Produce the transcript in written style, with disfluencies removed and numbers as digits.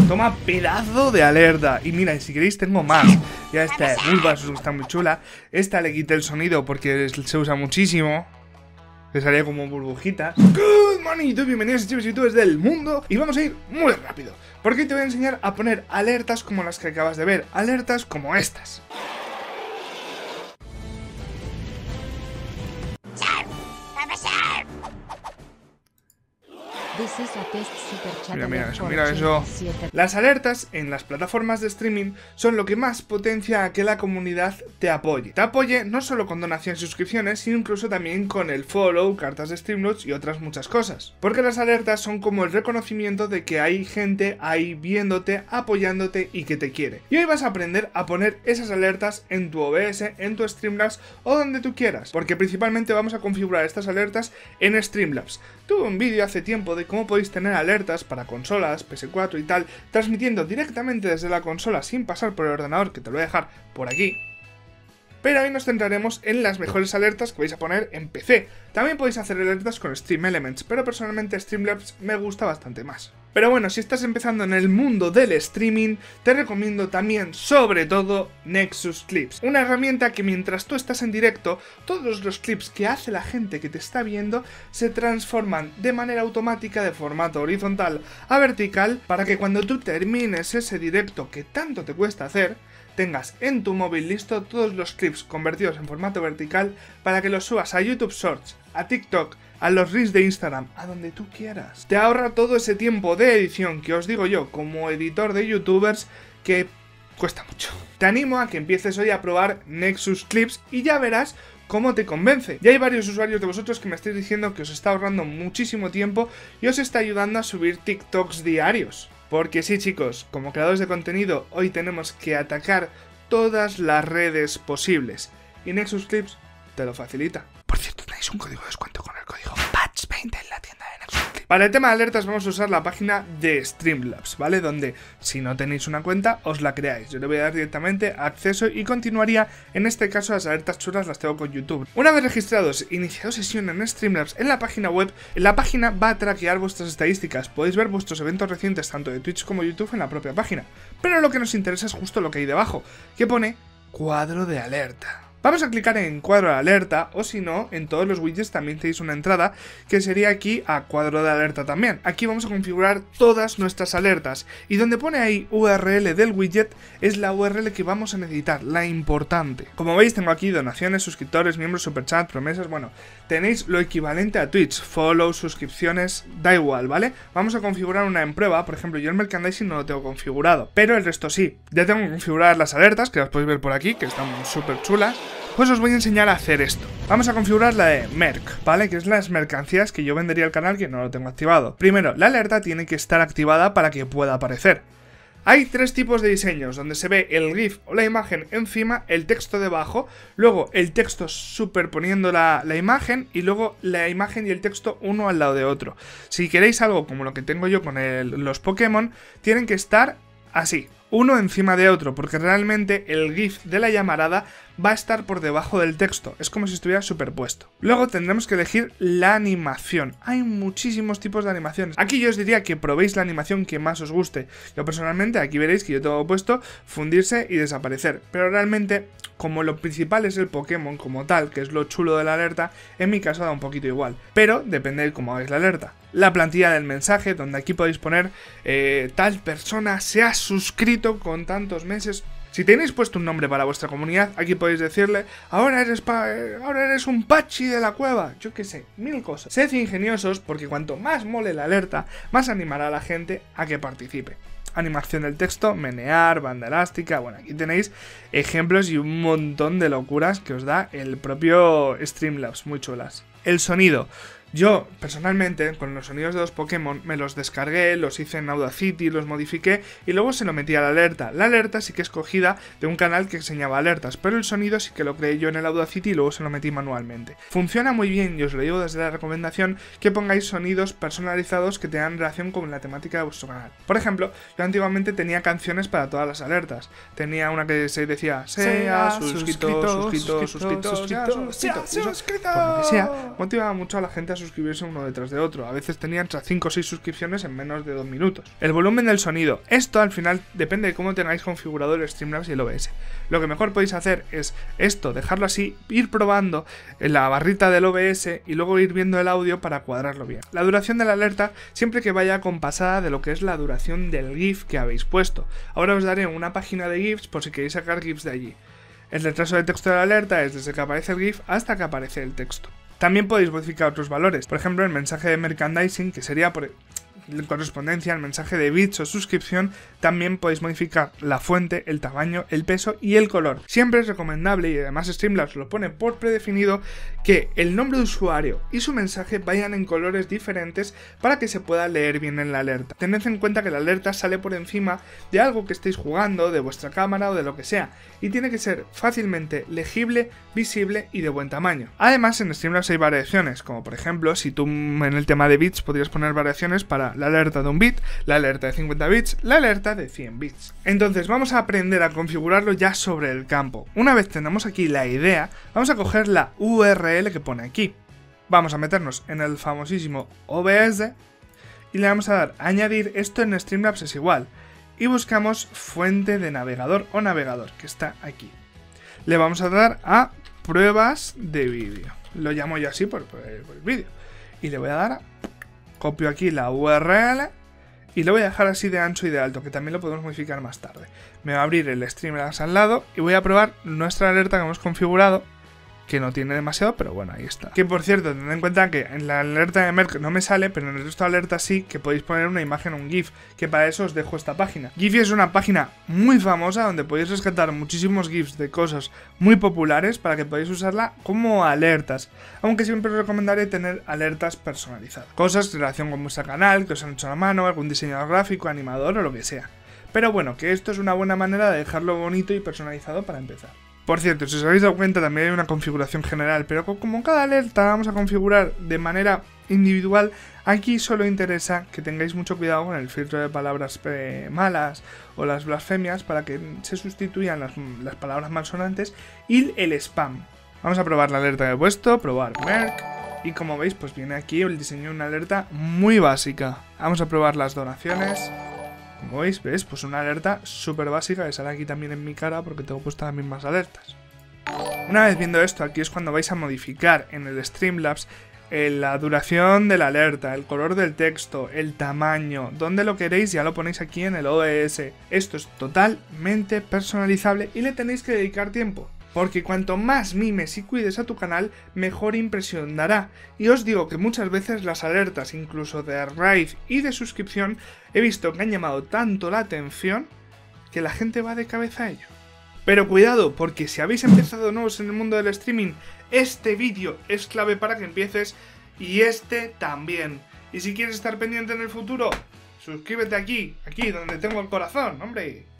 Toma pedazo de alerta. Y mira, si queréis tengo más. Ya esta está muy chula. Esta le quité el sonido porque se usa muchísimo. Que salía como burbujitas. Good morning YouTube, bienvenidos a youtubers del mundo. Y vamos a ir muy rápido, porque hoy te voy a enseñar a poner alertas como las que acabas de ver. Alertas como estas. Mira eso. Las alertas en las plataformas de streaming son lo que más potencia a que la comunidad te apoye. Te apoye no solo con donaciones y suscripciones, sino incluso también con el follow, cartas de Streamlabs y otras muchas cosas. Porque las alertas son como el reconocimiento de que hay gente ahí viéndote, apoyándote y que te quiere. Y hoy vas a aprender a poner esas alertas en tu OBS, en tu Streamlabs o donde tú quieras. Porque principalmente vamos a configurar estas alertas en Streamlabs. Tuve un vídeo hace tiempo de cómo podéis tener alertas para consolas, PS4 y tal, transmitiendo directamente desde la consola sin pasar por el ordenador, que te lo voy a dejar por aquí. Pero hoy nos centraremos en las mejores alertas que vais a poner en PC. También podéis hacer alertas con Stream Elements, pero personalmente Streamlabs me gusta bastante más. Pero bueno, si estás empezando en el mundo del streaming, te recomiendo también, sobre todo, Nexus Clips. Una herramienta que mientras tú estás en directo, todos los clips que hace la gente que te está viendo se transforman de manera automática de formato horizontal a vertical para que cuando tú termines ese directo que tanto te cuesta hacer, tengas en tu móvil listo todos los clips convertidos en formato vertical para que los subas a YouTube Shorts, a TikTok, a los Reels de Instagram, a donde tú quieras. Te ahorra todo ese tiempo de edición que os digo yo como editor de youtubers que cuesta mucho. Te animo a que empieces hoy a probar Nexus Clips y ya verás cómo te convence. Ya hay varios usuarios de vosotros que me estáis diciendo que os está ahorrando muchísimo tiempo y os está ayudando a subir TikToks diarios. Porque sí, chicos, como creadores de contenido, hoy tenemos que atacar todas las redes posibles. Y Nexus Clips te lo facilita. Por cierto, tenéis un código de descuento con el código PATCH20 en la tienda de Nexus Clips. Para el tema de alertas vamos a usar la página de Streamlabs, ¿vale? Donde, si no tenéis una cuenta, os la creáis. Yo le voy a dar directamente acceso y continuaría, en este caso, las alertas chulas las tengo con YouTube. Una vez registrados, iniciado sesión en Streamlabs en la página web, la página va a traquear vuestras estadísticas. Podéis ver vuestros eventos recientes, tanto de Twitch como YouTube, en la propia página. Pero lo que nos interesa es justo lo que hay debajo, que pone cuadro de alerta. Vamos a clicar en cuadro de alerta, o si no, en todos los widgets también tenéis una entrada que sería aquí a cuadro de alerta también. Aquí vamos a configurar todas nuestras alertas y donde pone ahí URL del widget es la URL que vamos a necesitar, la importante. Como veis tengo aquí donaciones, suscriptores, miembros, superchat, promesas, bueno, tenéis lo equivalente a Twitch, follow, suscripciones, da igual, ¿vale? Vamos a configurar una en prueba, por ejemplo yo el merchandising no lo tengo configurado, pero el resto sí. Ya tengo que configurar las alertas, que las podéis ver por aquí, que están súper chulas. Pues os voy a enseñar a hacer esto. Vamos a configurar la de Merc, ¿vale? Que es las mercancías que yo vendería al canal que no lo tengo activado. Primero, la alerta tiene que estar activada para que pueda aparecer. Hay tres tipos de diseños, donde se ve el GIF o la imagen encima, el texto debajo, luego el texto superponiendo la imagen y luego la imagen y el texto uno al lado de otro. Si queréis algo como lo que tengo yo con los Pokémon, tienen que estar así, uno encima de otro, porque realmente el GIF de la llamarada va a estar por debajo del texto, es como si estuviera superpuesto. Luego tendremos que elegir la animación. Hay muchísimos tipos de animaciones. Aquí yo os diría que probéis la animación que más os guste. Yo personalmente, aquí veréis que yo tengo puesto fundirse y desaparecer, pero realmente, como lo principal es el Pokémon como tal, que es lo chulo de la alerta, en mi caso da un poquito igual, pero depende de cómo hagáis la alerta. La plantilla del mensaje, donde aquí podéis poner tal persona se ha suscrito con tantos meses. Si tenéis puesto un nombre para vuestra comunidad, aquí podéis decirle, ahora eres un Pachi de la cueva, yo qué sé, mil cosas. Sed ingeniosos porque cuanto más mole la alerta, más animará a la gente a que participe. Animación del texto, menear, banda elástica, bueno, aquí tenéis ejemplos y un montón de locuras que os da el propio Streamlabs, muy chulas. El sonido. Yo, personalmente, con los sonidos de los Pokémon, me los descargué, los hice en Audacity, los modifiqué y luego se lo metí a la alerta. La alerta sí que es cogida de un canal que enseñaba alertas, pero el sonido sí que lo creé yo en el Audacity y luego se lo metí manualmente. Funciona muy bien y os lo digo desde la recomendación que pongáis sonidos personalizados que tengan relación con la temática de vuestro canal. Por ejemplo, yo antiguamente tenía canciones para todas las alertas. Tenía una que se decía, sea suscrito. Por lo que sea, motivaba mucho a la gente a suscribirse uno detrás de otro. A veces tenían hasta 5 o 6 suscripciones en menos de 2 minutos. El volumen del sonido. Esto al final depende de cómo tengáis configurado el Streamlabs y el OBS. Lo que mejor podéis hacer es esto, dejarlo así, ir probando en la barrita del OBS y luego ir viendo el audio para cuadrarlo bien. La duración de la alerta siempre que vaya acompasada de lo que es la duración del GIF que habéis puesto. Ahora os daré una página de GIFs por si queréis sacar GIFs de allí. El retraso de texto de la alerta es desde que aparece el GIF hasta que aparece el texto. También podéis modificar otros valores, por ejemplo el mensaje de merchandising, que sería en correspondencia al mensaje de bits o suscripción. También podéis modificar la fuente, el tamaño, el peso y el color. Siempre es recomendable, y además Streamlabs lo pone por predefinido, que el nombre de usuario y su mensaje vayan en colores diferentes para que se pueda leer bien en la alerta. Tened en cuenta que la alerta sale por encima de algo que estéis jugando, de vuestra cámara o de lo que sea, y tiene que ser fácilmente legible, visible y de buen tamaño. Además en Streamlabs hay variaciones, como por ejemplo si tú en el tema de bits podrías poner variaciones para la alerta de 1 bit, la alerta de 50 bits, la alerta de 100 bits. Entonces vamos a aprender a configurarlo ya sobre el campo. Una vez tenemos aquí la idea, vamos a coger la URL que pone aquí. Vamos a meternos en el famosísimo OBS y le vamos a dar a añadir. Esto en Streamlabs es igual. Y buscamos fuente de navegador o navegador, que está aquí. Le vamos a dar a pruebas de vídeo. Lo llamo yo así por el vídeo. Y le voy a dar a... Copio aquí la URL y lo voy a dejar así de ancho y de alto, que también lo podemos modificar más tarde. Me va a abrir el Streamlabs al lado y voy a probar nuestra alerta que hemos configurado, que no tiene demasiado, pero bueno, ahí está. Que por cierto, tened en cuenta que en la alerta de Merck no me sale, pero en el resto de alertas sí, que podéis poner una imagen o un GIF, que para eso os dejo esta página. Giphy es una página muy famosa donde podéis rescatar muchísimos GIFs de cosas muy populares para que podáis usarla como alertas, aunque siempre os recomendaré tener alertas personalizadas. Cosas en relación con vuestro canal, que os han hecho a la mano, algún diseñador gráfico, animador o lo que sea. Pero bueno, que esto es una buena manera de dejarlo bonito y personalizado para empezar. Por cierto, si os habéis dado cuenta también hay una configuración general, pero como cada alerta vamos a configurar de manera individual, aquí solo interesa que tengáis mucho cuidado con el filtro de palabras malas o las blasfemias para que se sustituyan las palabras malsonantes y el spam. Vamos a probar la alerta que he puesto, probar Merck, y como veis pues viene aquí el diseño de una alerta muy básica. Vamos a probar las donaciones. Como veis, ¿ves? Pues una alerta súper básica que sale aquí también en mi cara porque tengo puestas las mismas alertas. Una vez viendo esto, aquí es cuando vais a modificar en el Streamlabs la duración de la alerta, el color del texto, el tamaño, donde lo queréis ya lo ponéis aquí en el OBS. Esto es totalmente personalizable y le tenéis que dedicar tiempo. Porque cuanto más mimes y cuides a tu canal, mejor impresión dará. Y os digo que muchas veces las alertas, incluso de raid y de suscripción, he visto que han llamado tanto la atención que la gente va de cabeza a ello. Pero cuidado, porque si habéis empezado nuevos en el mundo del streaming, este vídeo es clave para que empieces y este también. Y si quieres estar pendiente en el futuro, suscríbete aquí donde tengo el corazón, hombre.